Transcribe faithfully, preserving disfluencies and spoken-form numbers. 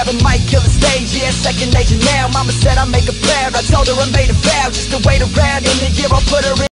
grab a mic, kill the stage, yeah, second nature now. Mama said I make a prayer, I told her I made a vow just to wait around. In the year I'll put her in